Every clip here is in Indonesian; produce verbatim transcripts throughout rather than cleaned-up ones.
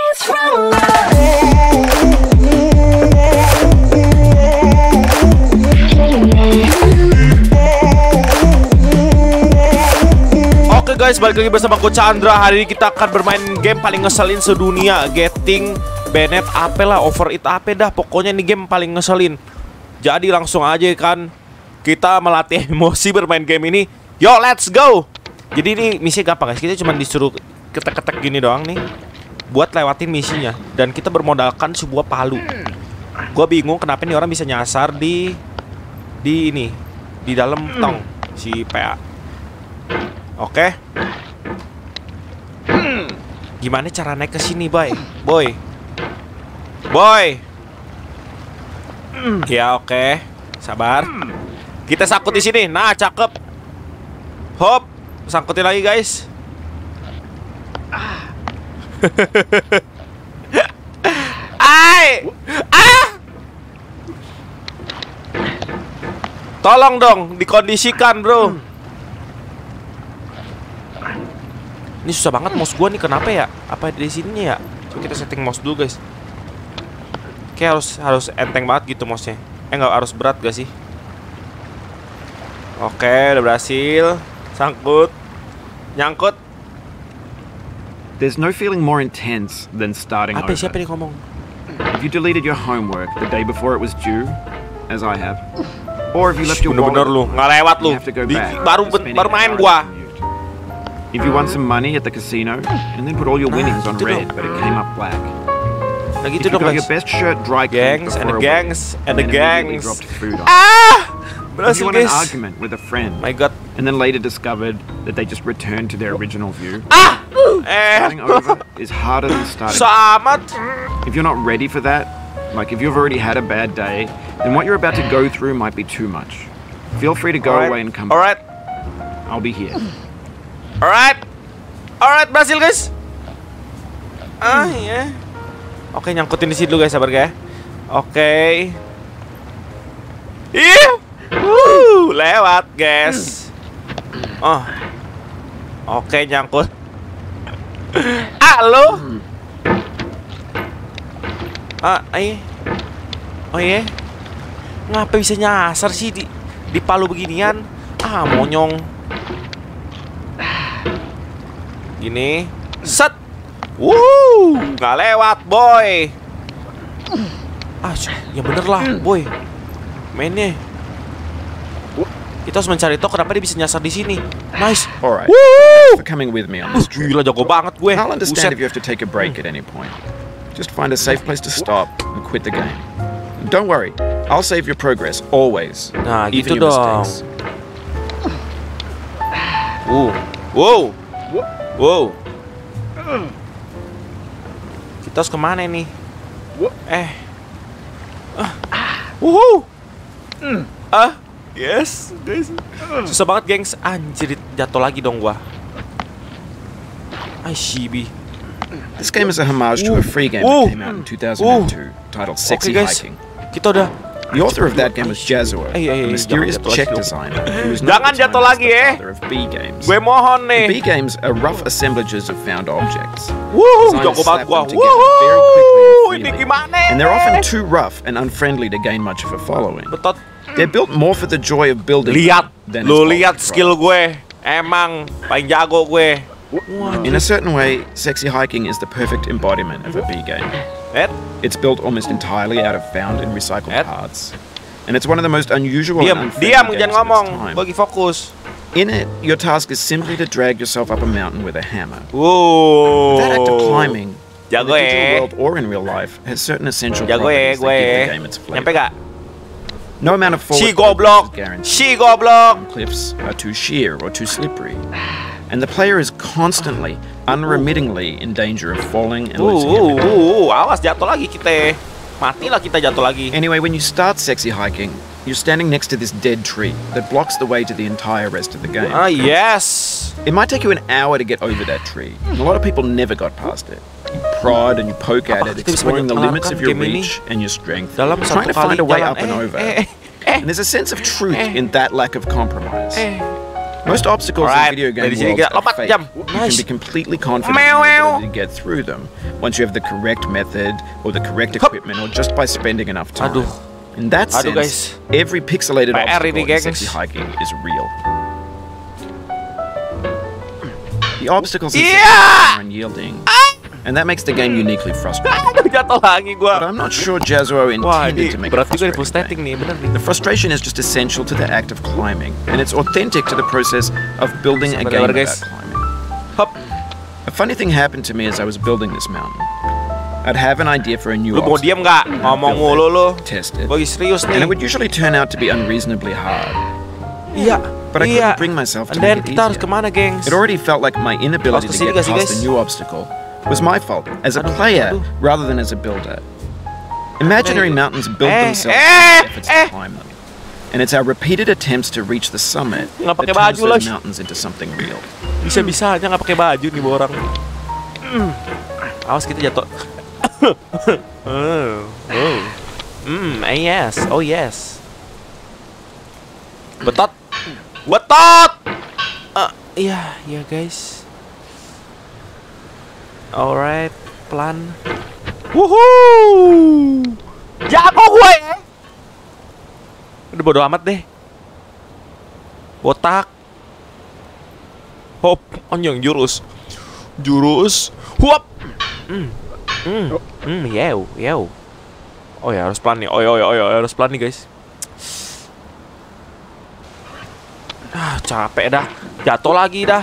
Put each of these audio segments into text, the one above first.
dance from love. Oke guys, balik lagi bersama aku Chandra. Hari ini kita akan bermain game paling ngeselin sedunia, Getting Banned apa lah, Overeat apa dah. Pokoknya ini game paling ngeselin. Jadi langsung aja kan kita melatih emosi bermain game ini. Yo, let's go. Jadi ini misi gampang guys. Kita cuma disuruh ketek-ketek gini doang nih buat lewatin misinya. Dan kita bermodalkan sebuah palu. Gua bingung kenapa nih orang bisa nyasar di Di ini di dalam tong si P A. Oke. Gimana cara naik ke sini, boy? Boy. Boy. Ya, oke. Sabar. Kita sangkut di sini. Nah, cakep. Hop, sangkutin lagi, guys. Ai! Ah! Tolong dong, dikondisikan, bro. Ini susah banget mouse gua nih, kenapa ya? Apa di sini ya? Coba kita setting mouse dulu, guys. Kayak harus harus enteng banget gitu mouse-nya. Eh, nggak harus berat gak sih? Oke, udah berhasil. Sangkut. Nyangkut. There's no feeling more intense than starting Apa over. siapa nih ngomong? If you deleted your homework the day before it was due, as I have, or if you left your Bener-bener lu, wallet, nggak lewat lu. you have to go Di, back, baru spending baru an main hour gua. on commute. If you won some money at the casino and then put all your Nah, winnings on gitu red, dong. but it came up black. Nah If gitu you dong, got guys. your best shirt dry cleaned Gangs and before the a wedding, gangs and the then immediately gangs. dropped food on. Ah! If Berhasil, you won an guys. argument with a friend My God. and then later discovered that they just returned to their original view, Ah! Eh. starting over is harder than starting. Samat. If you're not ready for that, like if you've already had a bad day, then what you're about to go through might be too much. Feel free to go Alright. away and come Alright. back. I'll be here. Alright. Alright, berhasil, guys. Ah, iya. Oke, nyangkutin di sini dulu, guys. Sabar, guys. Oke. Ih. Wuh, lewat, guys. Oh. Oke, nyangkut. Ah, lo. Ah, ay. Oh iya. Ngapa bisa nyasar sih di di palu beginian? Ah, monyong. Gini. Set. Wuh, nggak lewat, boy. Ah, ya bener lah, boy. Mainnya. Kita harus mencari tahu kenapa dia bisa nyasar di sini. Nice. Alright. Woo! For coming with me on Uh, this trip. gila jago banget gue. I'll understand Buset. if you have to take a break at any point. Just find a safe place to stop and quit the game. Don't worry, I'll save your progress always. Nah, gitu even your dong. mistakes. Wow. Wow. Wow. Kita harus kemana nih? Eh. Ah. Wuhu. Ah. Yes, guys. Susah banget, gengs. Anjir, jatuh lagi dong gua. Ay, shibi. This game is a homage to a free game Ooh. that came out in two thousand two titled Sexy Oke, guys. Hiking. Kita udah. The author of that game was Jazzuo, Ay, ay, ay, a mysterious jangan jatuh Czech lagi. designer who was known Jangan at the time jatuh as lagi, the eh. father of B games. Gue mohon The B nih. games are rough assemblages of found objects. Wuh, Designers jago banget slap gua. them together very quickly Wuh, and ini freely. gimana? And they're often too rough and unfriendly to gain much of a following. Betot. They're built more for the joy of building Lihat, than lu as lihat bulky skill products. gue. Emang paling jago gue. In a certain way, Sexy Hiking is the perfect embodiment of a B game. Ed, It's built almost entirely out of found and recycled Ed? parts. And it's one of the most unusual diam, and unfriendly diam, games jangan of ngomong. its time. Bagi fokus. In it, your task is simply to drag yourself up a mountain with a hammer. Wow. That act of climbing, in Jago the digital eh. world or in real life, has certain essential Jago eh, properties gue that give eh. the game its Nyampe flavor. gak? No amount of forward Si progress goblok. is guaranteed. Si goblok. Cliffs are too sheer or too slippery. And the player is constantly, unremittingly in danger of falling and Uh, losing uh, everything. uh, awas jatuh lagi kita. Matilah kita jatuh lagi. Anyway, when you start Sexy Hiking, you're standing next to this dead tree that blocks the way to the entire rest of the game. Ah, yes. It might take you an hour to get over that tree. And a lot of people never got past it. You prod and you poke at it, Apakah kita bisa exploring the limits of your menerapkan game ini reach and your strength, dalam trying satu to find kali a way jalan? up and Eh, over. eh, eh, And there's a sense of truth in that lack of compromise. eh. Most obstacles Alright, in video game dari sini worlds kita are lompat, fake. jam. You Nice. can be completely confident Meow, in your meow. ability to get through them once you have the correct method or the correct Hup. equipment or just by spending enough time. Aduh. In that Aduh, sense, guys. every pixelated P R obstacle ini, in gengs. Sexy Hiking is real. The obstacles in Iya! Sexy Hiking are unyielding, and that makes the game uniquely frustrating. Aduh, jatuh lagi But gua. I'm not sure Jazzuo Wah, intended ini to make berat a juga nih full frustrating stating game. nih, bener nih. The frustration is just essential to the act of climbing, and it's authentic to the process of building a Sabar, game sabar, guys. about climbing. Hop. A funny thing happened to me as I was building this mountain. I'd have an idea for a new Lu mau obstacle, diem nggak? Ngomong mulu lu. test it, Bagi serius and it nih. would usually turn out to be unreasonably hard. Iya. But I Iya. couldn't bring myself to And then make it kita harus easier. kemana, gengs? It already felt like my inability Harus to kesini get nggak sih, past guys? the new obstacle was my fault as a Aduh, player aduh. rather than as a builder. Imaginary Eh, mountains build eh, themselves eh, through the efforts eh. to climb them. And it's our repeated attempts to reach the summit Nggak that pakai turns baju, those Lois. mountains into something real. Bisa-bisanya nggak pakai baju nih bu orang. Mm. Awas kita jatuh. oh, oh. Hmm, eh, yes, oh yes. Betot, betot. Ah, iya, iya guys. Alright, pelan. Wuhuu, jago gue. Udah bodo amat deh. Botak. Hop, anjing jurus. Jurus. Huap. Hmm. Hmm. Hmm, yew, yew. Oh ya, harus pelan nih. Oh ya, oh ya, oh ya, harus pelan nih, guys. Ah, capek dah. Jatuh lagi dah.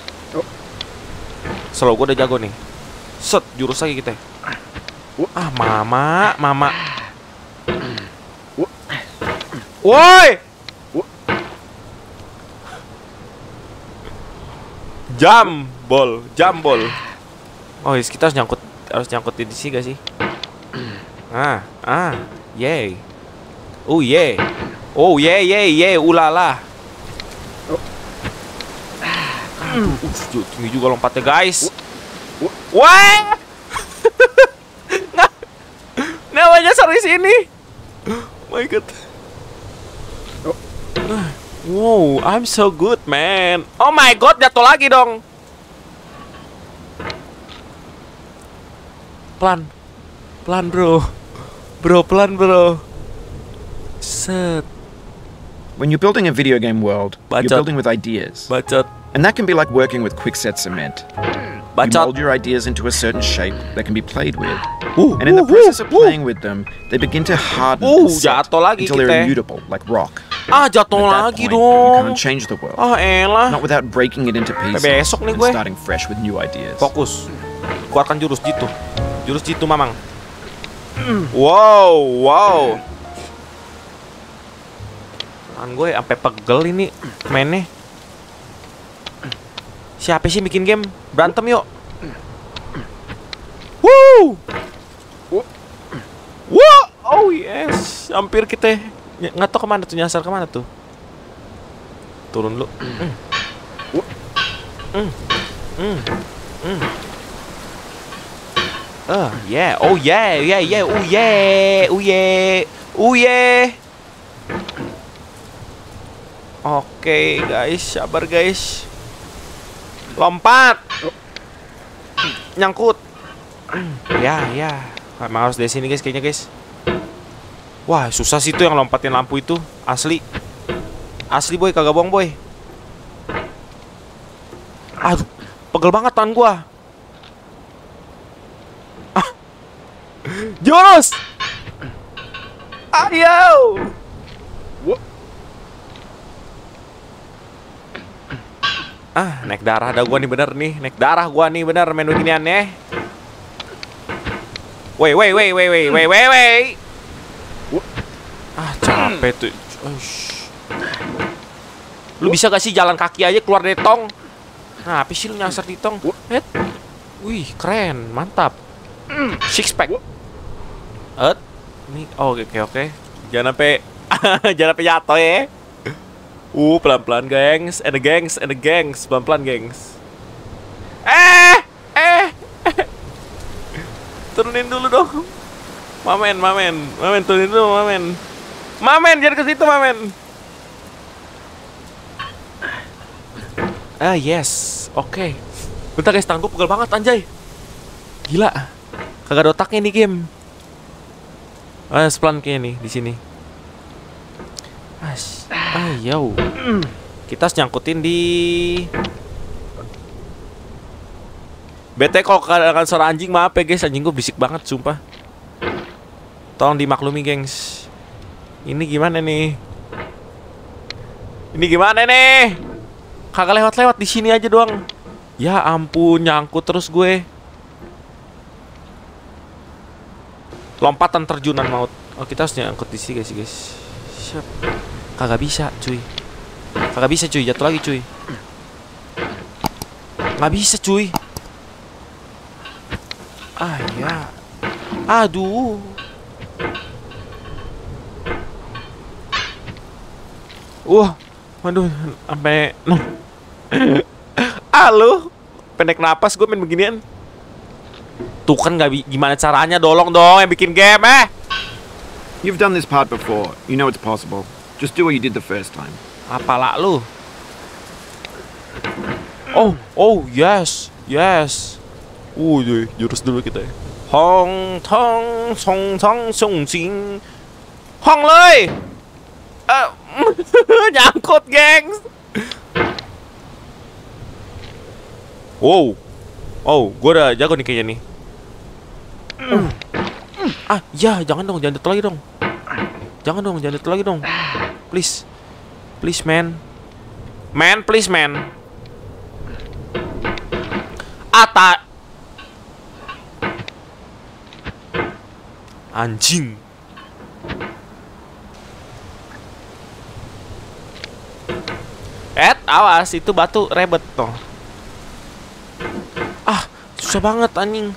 Slow gue udah jago nih. Set, jurus lagi kita. Ah, mama, mama. Woi. Jambol, jambol. Oh, yes, kita harus nyangkut, harus nyangkut di sini gak sih? Ah, ah, yay. Oh, yay. Oh, yay, yay, yay, ulala. Uh, tinggi juga lompatnya, guys. Wah. Namanya seri sini. Oh my god. Wow, I'm so good, man. Oh my god, jatuh lagi dong. Pelan. Pelan, bro. Bro, pelan, bro. Set. When you're building a video game world, Bacot. you're building with ideas. Bacot. And that can be like working with quickset cement. You Bacot. mold your ideas into a certain shape that can be played with. Uh, And in the uh, process of uh, uh. playing with them, they begin to harden Uh, and set jatuh lagi until they're kita. immutable, like rock. Ah, jatuh At that lagi point, you dong. can't change the world. Ah, elah. Not without breaking it into pieces besok nih and gue. starting fresh with new ideas. Fokus. Keluarkan jurus jitu. Jurus jitu, Mamang. Wow, wow. Tangan gue sampai pegel ini mainnya. Siapa sih bikin game? Berantem yuk. Woo! Wah, oh yes. Hampir kita ny- nggak tahu kemana tuh, nyasar kemana tuh. Turun lu. Mm. Mm. Mm. Mm. Ah, yeah. Oh yeah, yeah, yeah. Oh yeah. Oh yeah. Oh yeah. Oke, guys, sabar guys. Lompat. Nyangkut. Ya, ya. Emang harus dari sini, guys, kayaknya, guys. Wah, susah sih tuh yang lompatin lampu itu. Asli. Asli, boy, kagak bohong, boy. Aduh, pegel banget tangan gua. Ah. Jurus. Ayo. Ah, naik darah dah gua nih, bener nih. Naik darah gua nih, bener main beginian ya. Woi, woi, woi, woi, woi, woi, woi, woi. Ah, capek tuh. Ush. Lu bisa gak sih jalan kaki aja keluar dari tong? Nah, apa sih lu nyasar di tong? Eh. Wih, keren, mantap. Six pack. Eh. Nih, oh, oke, oke. Jangan sampai jangan sampai jatuh ya. Uh, pelan-pelan, gengs. And the gengs, and the gengs. Pelan-pelan, gengs. Eh, eh. Turunin dulu dong. Mamen, mamen. Mamen, turunin dulu, mamen. Mamen, jangan ke situ, mamen. Ah yes, oke. Okay. Bentar guys, tangan gue pegel banget anjay. Gila, kagak ada otaknya nih game. Ah, sepelan kayaknya nih di sini. As, ah yo. Kita harus nyangkutin di. Bete kalau kedengaran suara anjing, maaf ya guys, anjing gue berisik banget, sumpah. Tolong dimaklumi, gengs. Ini gimana nih? Ini gimana nih? Kagak lewat-lewat di sini aja doang. Ya ampun, nyangkut terus gue. Lompatan terjunan maut. Oh, kita harus nyangkut di sini guys, guys. Siap. Kagak bisa, cuy. Kagak bisa, cuy. Jatuh lagi, cuy. Nggak bisa, cuy. Ah ya. Aduh. Wah, waduh, sampai no. Halo, pendek napas gue main beginian. Tuh kan nggak, gimana caranya, dolong dong yang bikin game eh. You've done this part before. You know it's possible. Just do what you did the first time. Apalah lu? Oh, oh yes, yes. Uh, jurus dulu kita ya. Hong Tong Song Song Song Sing. Hong Lei. Uh, nyangkut, gengs. Wow. Oh, gue udah jago nih kayaknya nih. Uh. Ah, ya, jangan dong, jangan jatuh lagi dong. Jangan dong, jangan jatuh lagi dong. Please. Please, man. Man, please, man. Ata. Anjing. Eh, awas, itu batu rebet toh. Ah, susah banget anjing.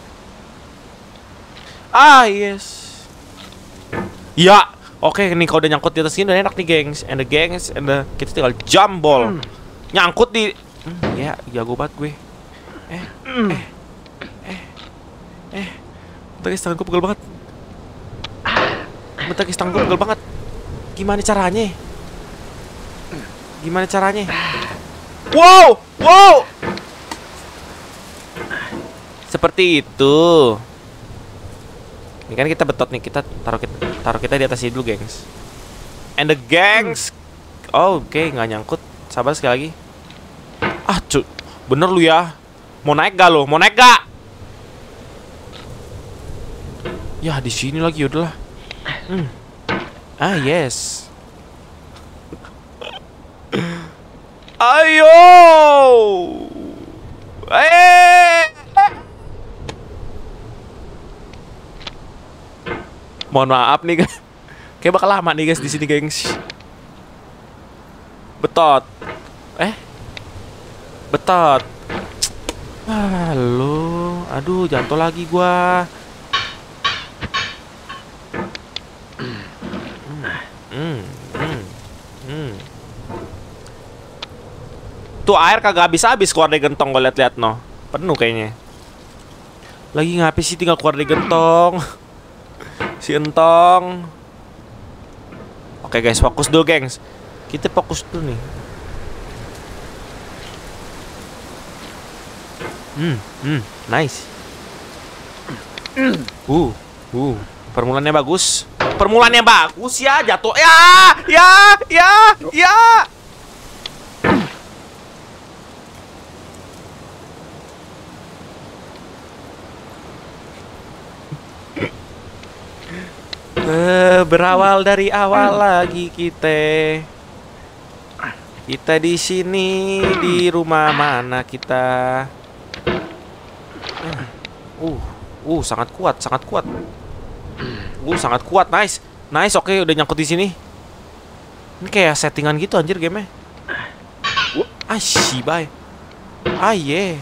Ah, yes. Ya, oke nih kalau udah nyangkut di atas sini udah enak nih, gengs. And the gengs, and the kita tinggal jambol. Hmm. Nyangkut di hmm, ya, jago banget gue. Eh, eh. Eh. Eh. Bentar guys, tanganku pegel banget. Bentar guys, tanganku pegel banget. Gimana caranya? Gimana caranya? Wow, wow. Seperti itu. Ini kan kita betot nih, kita taruh kita taruh kita di atas sini dulu, gengs. And the gengs. Oh, oke, okay, nggak nyangkut. Sabar sekali lagi. Ah, cu, bener lu ya. Mau naik gak lo? Mau naik gak? Ya di sini lagi, udahlah. Hmm. Ah yes. Ayo. Eh. Mohon maaf nih guys. Kayak bakal lama nih guys di sini, gengs. Betot. Eh. Betot. Halo. Aduh, jatuh lagi gua. Hmm. Hmm. Hmm. Tuh air kagak habis-habis keluar dari gentong, gue liat-liat no. Penuh kayaknya. Lagi ngapain sih tinggal keluar dari gentong. Si entong. Oke guys, fokus dulu, gengs. Kita fokus dulu nih. Hmm, hmm, nice. Uh, uh, permulaannya bagus. Permulaannya bagus ya, jatuh. Ya, ya, ya, ya. Uh, berawal dari awal lagi kita. Kita di sini di rumah mana kita? Uh, uh, sangat kuat, sangat kuat. Uh, sangat kuat, nice, nice, oke, okay, udah nyangkut di sini. Ini kayak settingan gitu anjir game-nya. Ah, si bye. Ah, yeah.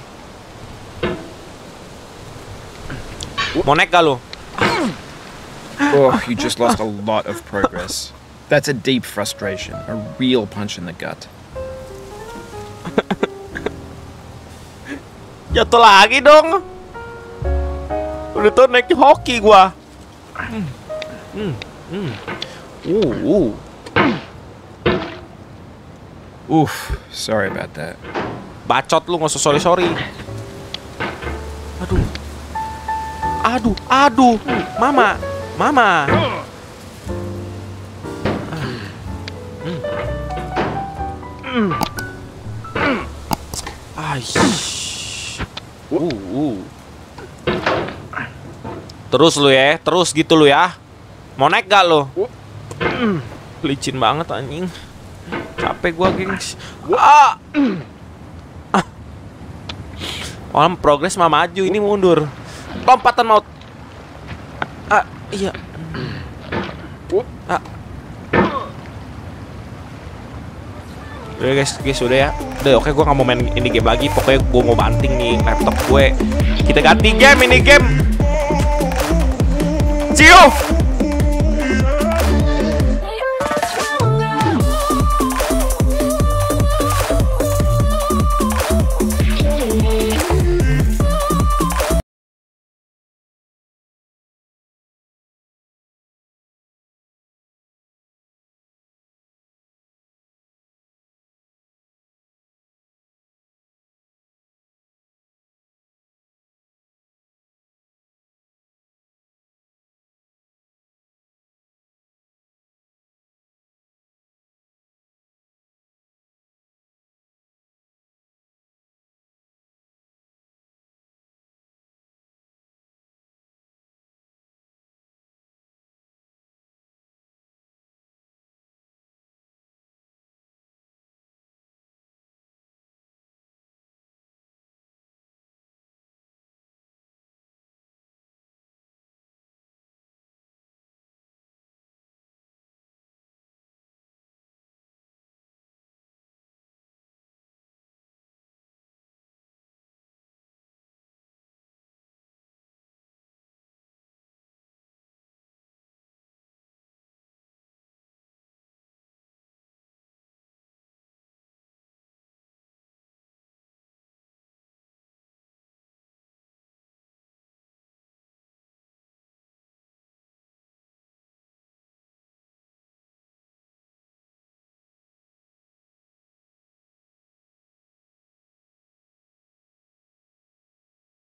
Mau naik gak lo? Oh, you just lost a lot of progress. That's a deep frustration, a real punch in the gut. Jatuh lagi dong. Udah tuh naik hoki gua. Hmm. Hmm. Hmm. Uh, uh. Oof, sorry about that. Bacot lu, nggak usah sorry sorry. Aduh, aduh, aduh, mama, mama. Aish. Uh, uh. Terus lu ya, terus gitu lu ya. Mau naik gak lu? Licin banget anjing. Capek gua, gengs. Ah. Orang progres mah maju, ini mundur. Lompatan maut. Ah, iya. Ah. Udah guys, guys udah ya. Udah oke, gue gak mau main ini game lagi. Pokoknya gue mau banting nih laptop gue. Kita ganti game, ini game. See you.